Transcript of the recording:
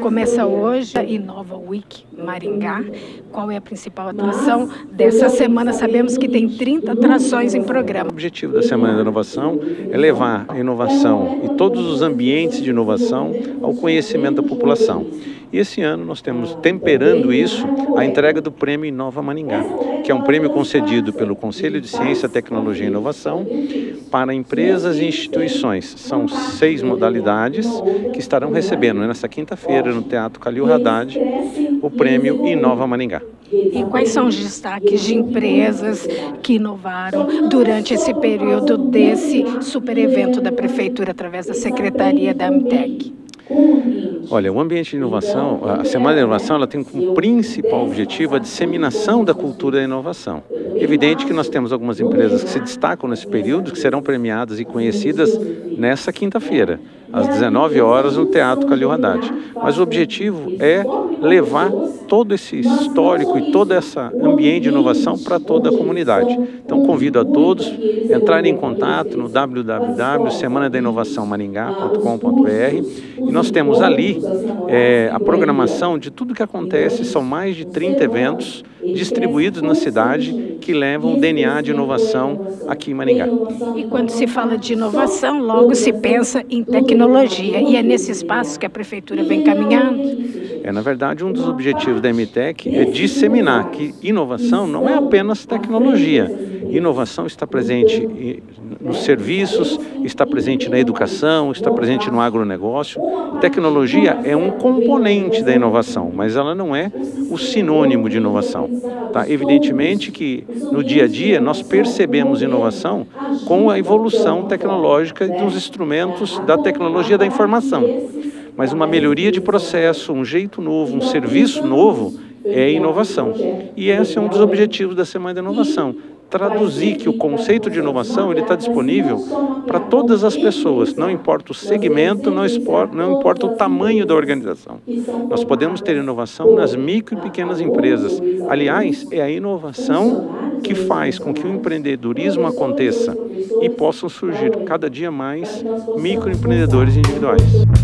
Começa hoje a Inova Week Maringá. Qual é a principal atração dessa semana? Sabemos que tem 30 atrações em programa. O objetivo da Semana da Inovação é levar a inovação e todos os ambientes de inovação ao conhecimento da população. E esse ano nós temos, temperando isso, a entrega do Prêmio Inova Maringá, que é um prêmio concedido pelo Conselho de Ciência, Tecnologia e Inovação para empresas e instituições. São 6 modalidades que estarão recebendo nesta quinta-feira no Teatro Calil Haddad o Prêmio Inova Maringá. E quais são os destaques de empresas que inovaram durante esse período desse super evento da Prefeitura através da Secretaria da AMTEC? Olha, o ambiente de inovação, a Semana da Inovação, ela tem como principal objetivo a disseminação da cultura da inovação. Evidente que nós temos algumas empresas que se destacam nesse período, que serão premiadas e conhecidas nessa quinta-feira, às 19 horas, no Teatro Calil Haddad. Mas o objetivo é levar todo esse histórico e todo esse ambiente de inovação para toda a comunidade. Então, convido a todos a entrarem em contato no www.semanadainovaçãomaringá.com.br e nós temos ali a programação de tudo que acontece. São mais de 30 eventos distribuídos na cidade que levam o DNA de inovação aqui em Maringá. E quando se fala de inovação, logo se pensa em tecnologia, e é nesse espaço que a Prefeitura vem caminhando? Na verdade, um dos objetivos da AMTEC é disseminar que inovação não é apenas tecnologia. Inovação está presente nos serviços, está presente na educação, está presente no agronegócio. Tecnologia é um componente da inovação, mas ela não é o sinônimo de inovação. Tá? Evidentemente que no dia a dia nós percebemos inovação com a evolução tecnológica dos instrumentos da tecnologia da informação. Mas uma melhoria de processo, um jeito novo, um serviço novo é inovação. E esse é um dos objetivos da Semana da Inovação. Traduzir que o conceito de inovação ele está disponível para todas as pessoas, não importa o segmento, não importa o tamanho da organização. Nós podemos ter inovação nas micro e pequenas empresas. Aliás, é a inovação que faz com que o empreendedorismo aconteça e possam surgir cada dia mais microempreendedores individuais.